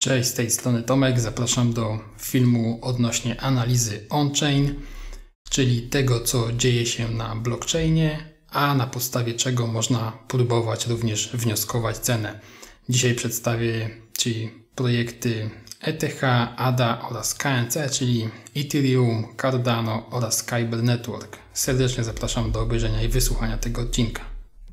Cześć, z tej strony Tomek. Zapraszam do filmu odnośnie analizy on-chain, czyli tego, co dzieje się na blockchainie, a na podstawie czego można próbować również wnioskować cenę. Dzisiaj przedstawię Ci projekty ETH, ADA oraz KNC, czyli Ethereum, Cardano oraz Kyber Network. Serdecznie zapraszam do obejrzenia i wysłuchania tego odcinka.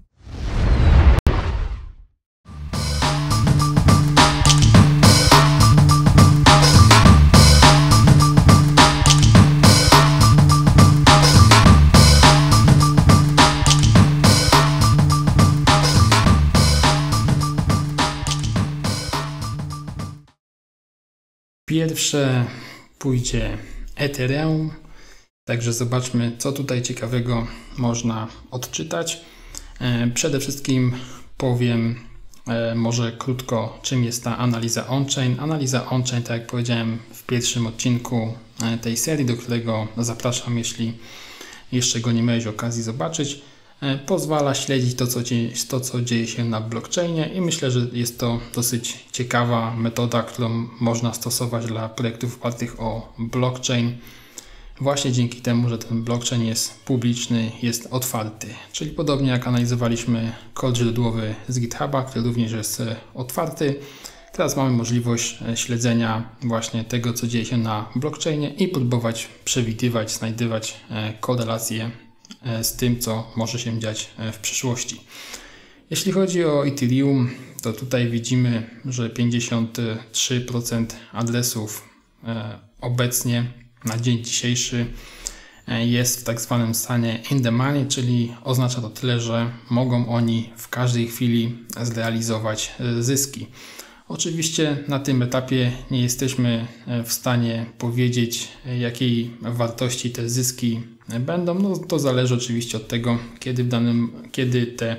Pierwsze pójdzie Ethereum, także zobaczmy, co tutaj ciekawego można odczytać. Przede wszystkim powiem może krótko, czym jest ta analiza on-chain. Analiza on-chain, tak jak powiedziałem w pierwszym odcinku tej serii, do którego zapraszam, jeśli jeszcze go nie miałeś okazji zobaczyć, pozwala śledzić to, co dzieje się na blockchainie i myślę, że jest to dosyć ciekawa metoda, którą można stosować dla projektów opartych o blockchain. Właśnie dzięki temu, że ten blockchain jest publiczny, jest otwarty. Czyli podobnie jak analizowaliśmy kod źródłowy z GitHuba, który również jest otwarty. Teraz mamy możliwość śledzenia właśnie tego, co dzieje się na blockchainie i próbować przewidywać, znajdywać korelacje z tym, co może się dziać w przyszłości. Jeśli chodzi o Ethereum, to tutaj widzimy, że 53% adresów obecnie na dzień dzisiejszy jest w tak zwanym stanie in the money, czyli oznacza to tyle, że mogą oni w każdej chwili zrealizować zyski. Oczywiście na tym etapie nie jesteśmy w stanie powiedzieć, jakiej wartości te zyski będą. No, to zależy oczywiście od tego, kiedy te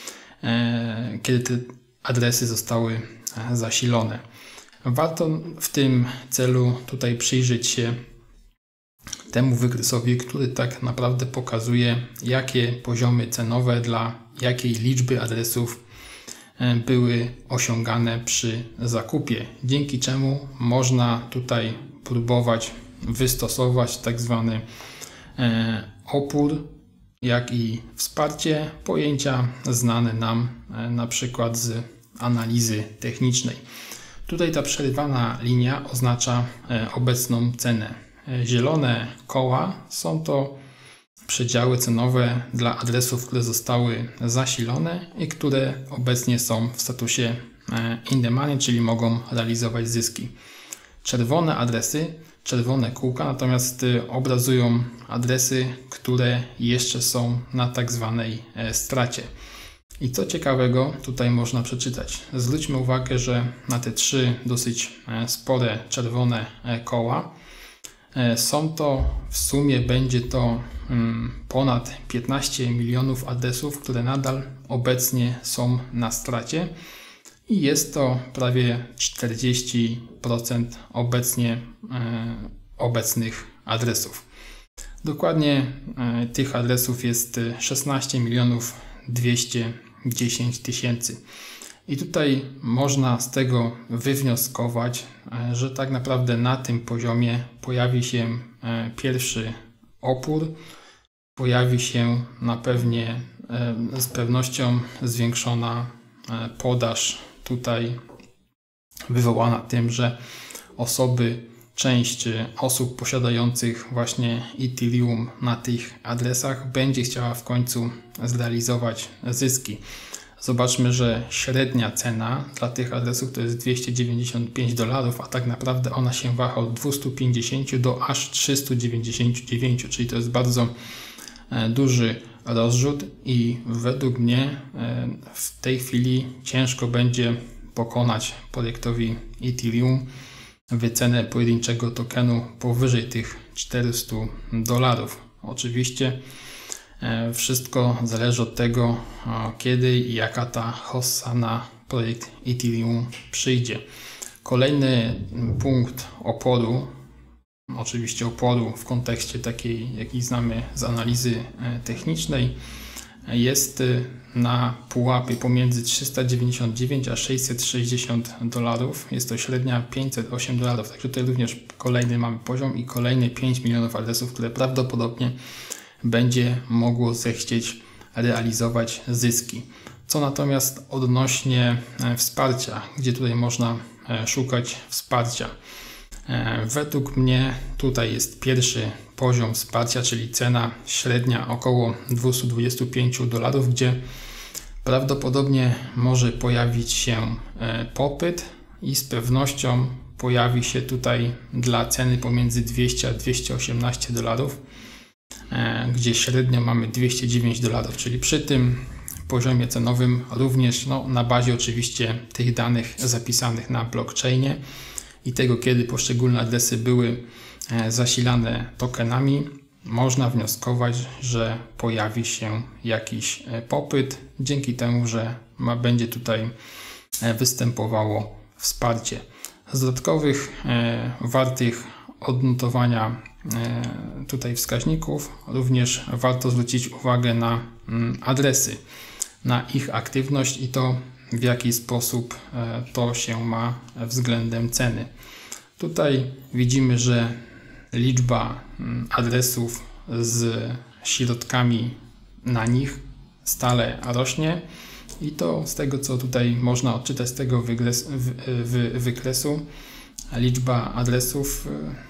adresy zostały zasilone. Warto w tym celu tutaj przyjrzeć się temu wykresowi, który tak naprawdę pokazuje, jakie poziomy cenowe dla jakiej liczby adresów były osiągane przy zakupie, dzięki czemu można tutaj próbować wystosować tak zwany opór, jak i wsparcie, pojęcia znane nam na przykład z analizy technicznej. Tutaj ta przerywana linia oznacza obecną cenę. Zielone koła są to przedziały cenowe dla adresów, które zostały zasilone i które obecnie są w statusie in the money, czyli mogą realizować zyski. Czerwone adresy, czerwone kółka natomiast obrazują adresy, które jeszcze są na tak zwanej stracie. I co ciekawego tutaj można przeczytać. Zwróćmy uwagę, że na te trzy dosyć spore czerwone koła są to w sumie będzie to ponad 15 milionów adresów, które nadal obecnie są na stracie i jest to prawie 40% obecnie obecnych adresów. Dokładnie tych adresów jest 16 milionów 210 tysięcy. I tutaj można z tego wywnioskować, że tak naprawdę na tym poziomie pojawi się pierwszy opór, pojawi się z pewnością zwiększona podaż tutaj wywołana tym, że część osób posiadających właśnie Ethereum na tych adresach będzie chciała w końcu zrealizować zyski. Zobaczmy, że średnia cena dla tych adresów to jest $295, a tak naprawdę ona się waha od 250 do aż 399, czyli to jest bardzo duży rozrzut i według mnie w tej chwili ciężko będzie pokonać projektowi Ethereum wycenę pojedynczego tokenu powyżej tych $400. Oczywiście wszystko zależy od tego, kiedy i jaka ta hossa na projekt Ethereum przyjdzie. Kolejny punkt oporu, oczywiście oporu w kontekście takiej, jaki znamy z analizy technicznej, jest na pułapie pomiędzy 399 a 660 dolarów. Jest to średnia 508 dolarów. Także tutaj również kolejny mamy poziom i kolejne 5 milionów adresów, które prawdopodobnie będzie mogło zechcieć realizować zyski. Co natomiast odnośnie wsparcia, gdzie tutaj można szukać wsparcia. Według mnie tutaj jest pierwszy poziom wsparcia, czyli cena średnia około 225 dolarów, gdzie prawdopodobnie może pojawić się popyt i z pewnością pojawi się tutaj dla ceny pomiędzy 200 a 218 dolarów, gdzie średnio mamy 209 dolarów, czyli przy tym poziomie cenowym również na bazie oczywiście tych danych zapisanych na blockchainie i tego, kiedy poszczególne adresy były zasilane tokenami, można wnioskować, że pojawi się jakiś popyt dzięki temu, że będzie tutaj występowało wsparcie. Z dodatkowych wartych odnotowania tutaj wskaźników również warto zwrócić uwagę na adresy, na ich aktywność i to, w jaki sposób to się ma względem ceny. Tutaj widzimy, że liczba adresów z środkami na nich stale rośnie i to z tego, co tutaj można odczytać z tego wykresu, liczba adresów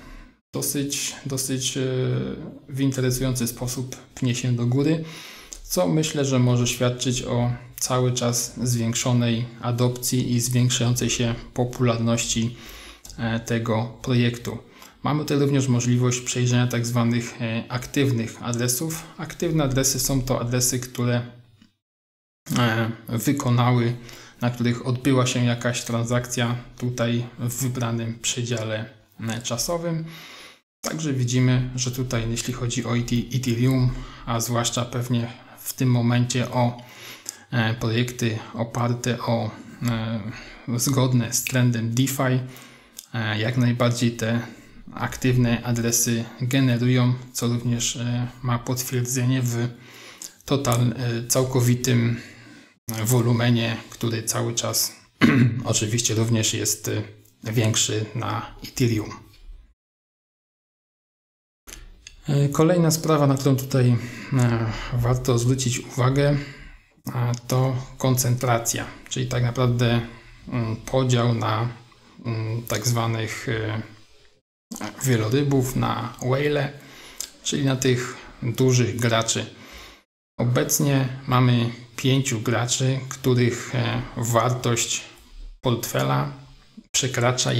dosyć w interesujący sposób pnie się do góry, co myślę, że może świadczyć o cały czas zwiększonej adopcji i zwiększającej się popularności tego projektu. Mamy tutaj również możliwość przejrzenia tak zwanych aktywnych adresów. Aktywne adresy są to adresy, które wykonały, na których odbyła się jakaś transakcja tutaj w wybranym przedziale czasowym. Także widzimy, że tutaj jeśli chodzi o Ethereum, a zwłaszcza pewnie w tym momencie o projekty oparte o zgodne z trendem DeFi, jak najbardziej te aktywne adresy generują, co również ma potwierdzenie w całkowitym wolumenie, który cały czas oczywiście również jest większy na Ethereum. Kolejna sprawa, na którą tutaj warto zwrócić uwagę, to koncentracja, czyli tak naprawdę podział na tak zwanych wielorybów, na whale, czyli na tych dużych graczy. Obecnie mamy 5 graczy, których wartość portfela przekracza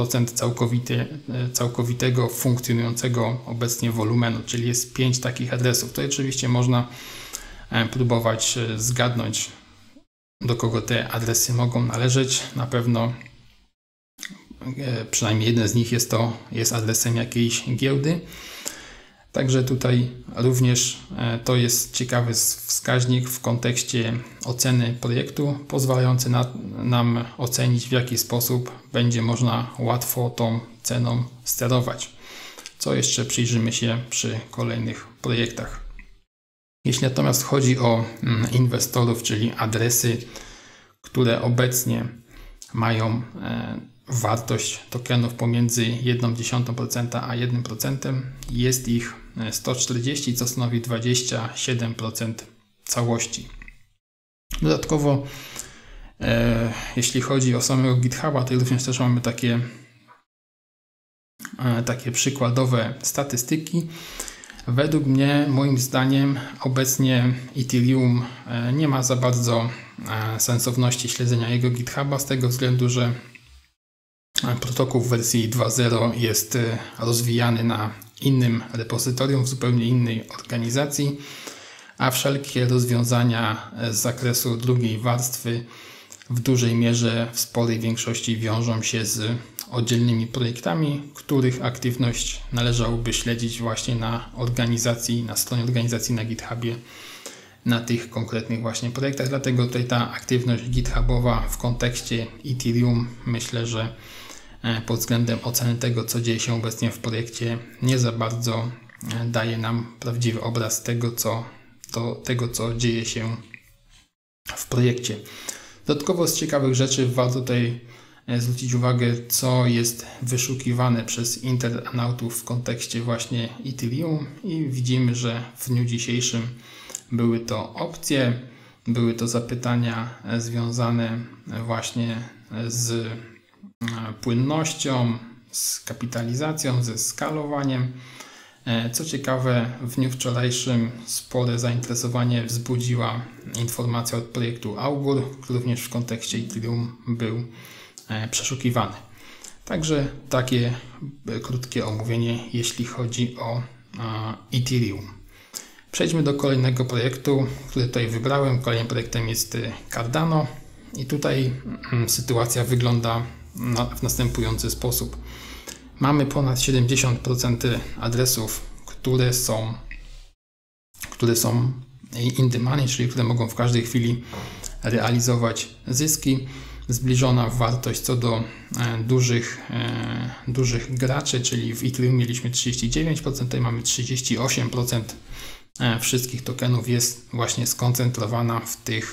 1% całkowitego funkcjonującego obecnie wolumenu, czyli jest 5 takich adresów. Tutaj oczywiście można próbować zgadnąć, do kogo te adresy mogą należeć. Na pewno przynajmniej jeden z nich jest adresem jakiejś giełdy. Także tutaj również to jest ciekawy wskaźnik w kontekście oceny projektu, pozwalający nam ocenić, w jaki sposób będzie można łatwo tą ceną sterować. Co jeszcze przyjrzymy się przy kolejnych projektach. Jeśli natomiast chodzi o inwestorów, czyli adresy, które obecnie mają wartość tokenów pomiędzy 0,1% a 1%, jest ich 140, co stanowi 27% całości. Dodatkowo, jeśli chodzi o samego GitHuba, to również też mamy takie przykładowe statystyki. Według mnie, moim zdaniem, obecnie Ethereum nie ma za bardzo sensowności śledzenia jego GitHuba z tego względu, że protokół w wersji 2.0 jest rozwijany na innym repozytorium, w zupełnie innej organizacji, a wszelkie rozwiązania z zakresu drugiej warstwy w dużej mierze, w sporej większości wiążą się z oddzielnymi projektami, których aktywność należałoby śledzić właśnie na stronie organizacji na GitHubie, na tych konkretnych właśnie projektach. Dlatego tutaj ta aktywność GitHubowa w kontekście Ethereum, myślę, że pod względem oceny tego, co dzieje się obecnie w projekcie, nie za bardzo daje nam prawdziwy obraz tego, do tego, co dzieje się w projekcie. Dodatkowo z ciekawych rzeczy warto tutaj zwrócić uwagę, co jest wyszukiwane przez internautów w kontekście właśnie Ethereum i widzimy, że w dniu dzisiejszym były to opcje, były to zapytania związane właśnie z płynnością, z kapitalizacją, ze skalowaniem. Co ciekawe, w dniu wczorajszym spore zainteresowanie wzbudziła informacja od projektu Augur, który również w kontekście Ethereum był przeszukiwany. Także takie krótkie omówienie, jeśli chodzi o Ethereum. Przejdźmy do kolejnego projektu, który tutaj wybrałem. Kolejnym projektem jest Cardano i tutaj sytuacja wygląda w następujący sposób. Mamy ponad 70% adresów, które są in the money, czyli które mogą w każdej chwili realizować zyski. Zbliżona wartość co do dużych graczy, czyli w Ethereum mieliśmy 39%, tutaj mamy 38%. Wszystkich tokenów jest właśnie skoncentrowana w tych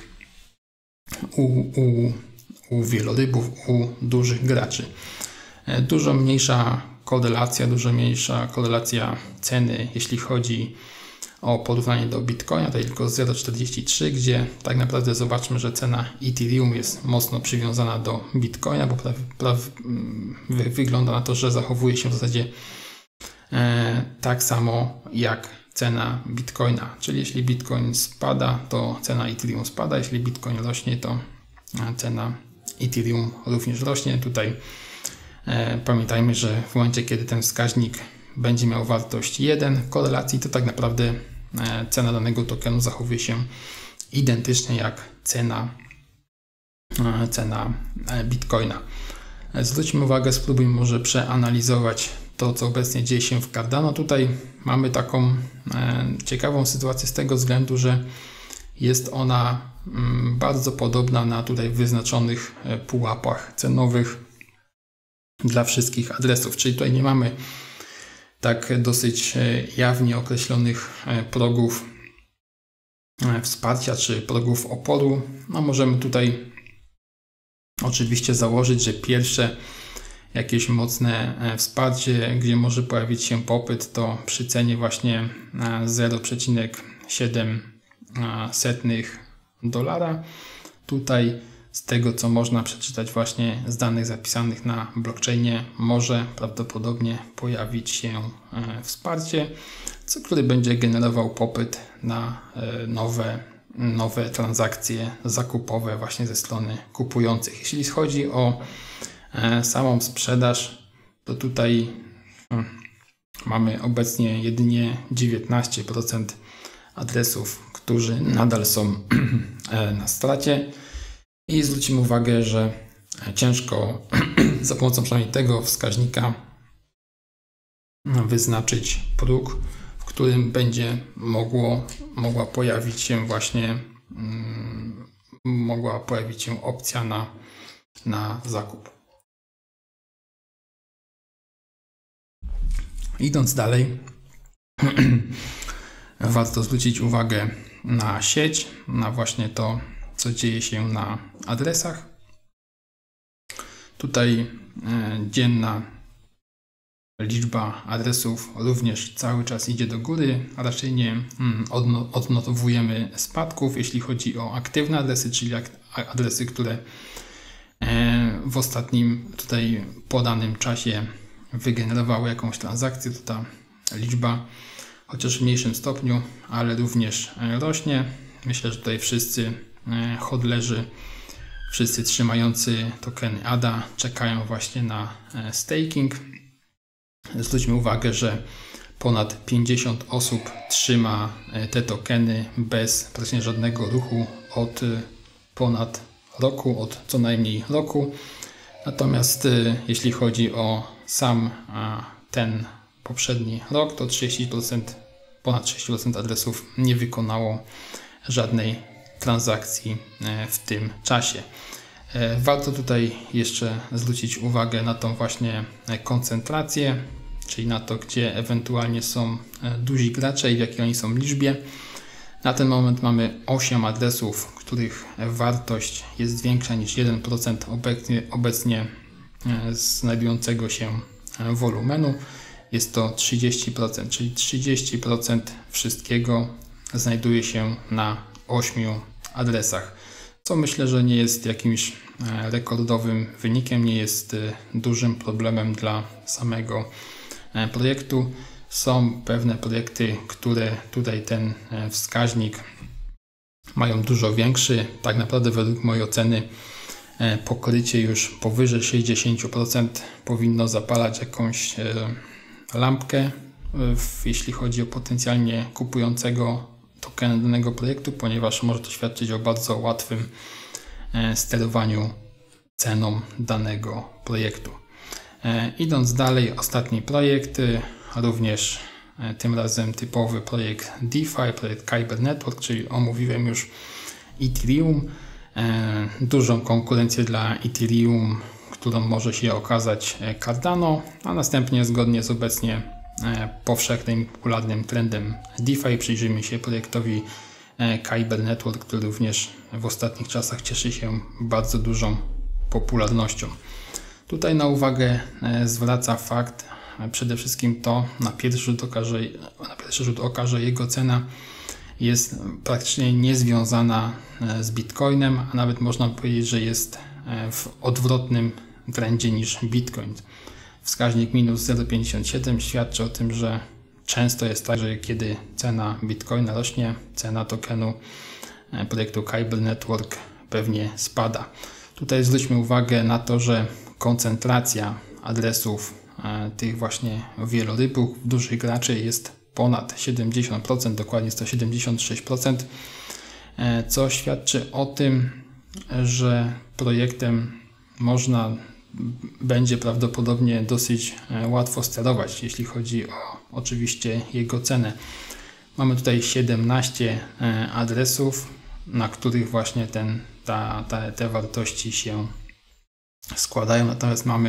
u wielorybów, u dużych graczy. Dużo mniejsza korelacja ceny, jeśli chodzi o porównanie do Bitcoina, to tylko 0,43, gdzie tak naprawdę zobaczmy, że cena Ethereum jest mocno przywiązana do Bitcoina, bo wygląda na to, że zachowuje się w zasadzie tak samo jak cena Bitcoina. Czyli jeśli Bitcoin spada, to cena Ethereum spada, jeśli Bitcoin rośnie, to cena Ethereum również rośnie. Tutaj pamiętajmy, że w momencie, kiedy ten wskaźnik będzie miał wartość 1 korelacji, to tak naprawdę cena danego tokenu zachowuje się identycznie jak cena Bitcoina. Zwróćmy uwagę, spróbujmy może przeanalizować to, co obecnie dzieje się w Cardano. Tutaj mamy taką ciekawą sytuację z tego względu, że jest ona bardzo podobna na tutaj wyznaczonych pułapach cenowych dla wszystkich adresów, czyli tutaj nie mamy tak dosyć jawnie określonych progów wsparcia czy progów oporu. No możemy tutaj oczywiście założyć, że pierwsze jakieś mocne wsparcie, gdzie może pojawić się popyt, to przy cenie właśnie 0,7 $. Tutaj z tego, co można przeczytać właśnie z danych zapisanych na blockchainie, może prawdopodobnie pojawić się wsparcie, który będzie generował popyt na nowe transakcje zakupowe właśnie ze strony kupujących. Jeśli chodzi o samą sprzedaż, to tutaj mamy obecnie jedynie 19% adresów, którzy nadal są na stracie. I zwrócimy uwagę, że ciężko za pomocą przynajmniej tego wskaźnika wyznaczyć próg, w którym będzie mogła pojawić się właśnie opcja na zakup. Idąc dalej, warto zwrócić uwagę na sieć, na właśnie to, co dzieje się na adresach. Tutaj dzienna liczba adresów również cały czas idzie do góry, a raczej nie odnotowujemy spadków, jeśli chodzi o aktywne adresy, czyli adresy, które w ostatnim tutaj podanym czasie wygenerowały jakąś transakcję. To ta liczba, chociaż w mniejszym stopniu, ale również rośnie. Myślę, że tutaj wszyscy hodlerzy, wszyscy trzymający tokeny ADA czekają właśnie na staking. Zwróćmy uwagę, że ponad 50 osób trzyma te tokeny bez praktycznie żadnego ruchu od ponad roku, od co najmniej roku. Natomiast jeśli chodzi o sam ten poprzedni rok, to ponad 60% adresów nie wykonało żadnej transakcji w tym czasie. Warto tutaj jeszcze zwrócić uwagę na tą właśnie koncentrację, czyli na to, gdzie ewentualnie są duzi gracze i w jakiej oni są liczbie. Na ten moment mamy 8 adresów, których wartość jest większa niż 1% obecnie znajdującego się wolumenu. Jest to 30%, czyli 30% wszystkiego znajduje się na 8 adresach, co myślę, że nie jest jakimś rekordowym wynikiem, nie jest dużym problemem dla samego projektu. Są pewne projekty, które tutaj ten wskaźnik mają dużo większy. Tak naprawdę według mojej oceny pokrycie już powyżej 60% powinno zapalać jakąś lampkę, jeśli chodzi o potencjalnie kupującego token danego projektu, ponieważ może to świadczyć o bardzo łatwym sterowaniu ceną danego projektu. Idąc dalej, ostatni projekt, również tym razem typowy projekt DeFi, projekt Kyber Network, czyli omówiłem już Ethereum. Dużą konkurencję dla Ethereum, którą może się okazać Cardano, a następnie zgodnie z obecnie powszechnym i popularnym trendem DeFi przyjrzymy się projektowi Kyber Network, który również w ostatnich czasach cieszy się bardzo dużą popularnością. Tutaj na uwagę zwraca fakt, przede wszystkim to na pierwszy rzut oka, że jego cena jest praktycznie niezwiązana z Bitcoinem, a nawet można powiedzieć, że jest w odwrotnym trendzie niż Bitcoin. Wskaźnik minus 0,57 świadczy o tym, że często jest tak, że kiedy cena Bitcoina rośnie, cena tokenu projektu Kyber Network pewnie spada. Tutaj zwróćmy uwagę na to, że koncentracja adresów tych właśnie wielorybów, dużych graczy jest ponad 70%, dokładnie 176%, co świadczy o tym, że projektem będzie prawdopodobnie dosyć łatwo sterować, jeśli chodzi o oczywiście jego cenę. Mamy tutaj 17 adresów, na których właśnie te wartości się składają, natomiast mamy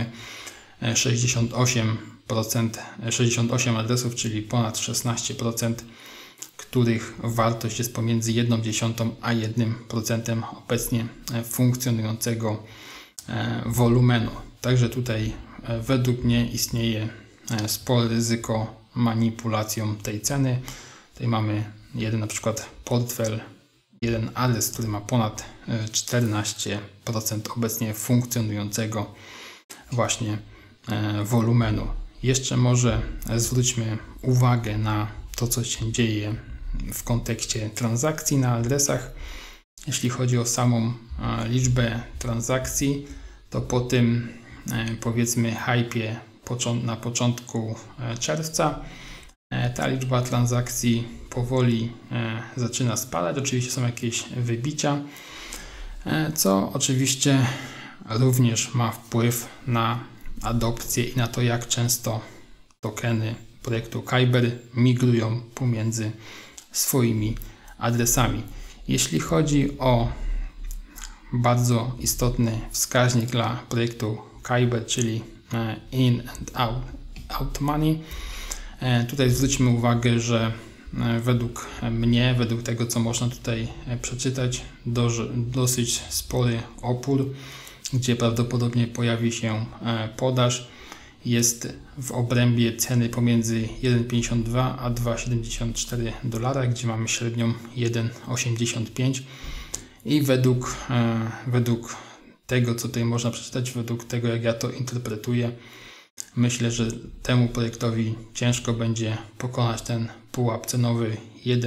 68 adresów, czyli ponad 16%, których wartość jest pomiędzy 1/10 a 1% obecnie funkcjonującego wolumenu. Także tutaj według mnie istnieje spore ryzyko manipulacją tej ceny. Tutaj mamy na przykład portfel, jeden adres, który ma ponad 14% obecnie funkcjonującego właśnie wolumenu. Jeszcze może zwróćmy uwagę na to, co się dzieje w kontekście transakcji na adresach. Jeśli chodzi o samą liczbę transakcji, to po tym powiedzmy hypie na początku czerwca ta liczba transakcji powoli zaczyna spadać. Oczywiście są jakieś wybicia, co oczywiście również ma wpływ na adopcję i na to, jak często tokeny projektu Kyber migrują pomiędzy swoimi adresami. Jeśli chodzi o bardzo istotny wskaźnik dla projektu Kyber, czyli in and out money, tutaj zwróćmy uwagę, że według mnie, według tego, co można tutaj przeczytać, dosyć spory opór, gdzie prawdopodobnie pojawi się podaż, jest w obrębie ceny pomiędzy 1,52 a 2,74 $, gdzie mamy średnią 1,85 i według tego, co tutaj można przeczytać, według tego, jak ja to interpretuję, myślę, że temu projektowi ciężko będzie pokonać ten pułap cenowy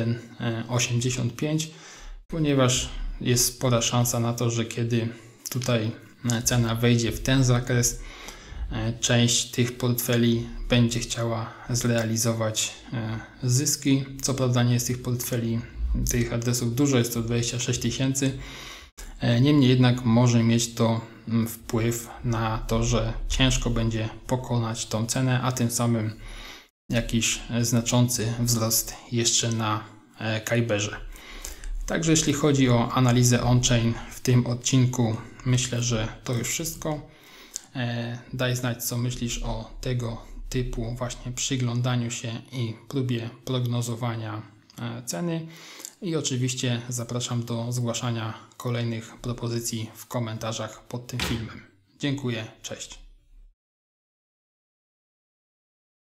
1,85, ponieważ jest spora szansa na to, że kiedy tutaj cena wejdzie w ten zakres, część tych portfeli będzie chciała zrealizować zyski. Co prawda nie jest tych portfeli, tych adresów dużo, jest to 26 000. Niemniej jednak może mieć to wpływ na to, że ciężko będzie pokonać tą cenę, a tym samym jakiś znaczący wzrost jeszcze na Kyberze. Także jeśli chodzi o analizę on-chain w tym odcinku, myślę, że to już wszystko. Daj znać, co myślisz o tego typu właśnie przyglądaniu się i próbie prognozowania ceny i oczywiście zapraszam do zgłaszania kolejnych propozycji w komentarzach pod tym filmem. Dziękuję, cześć.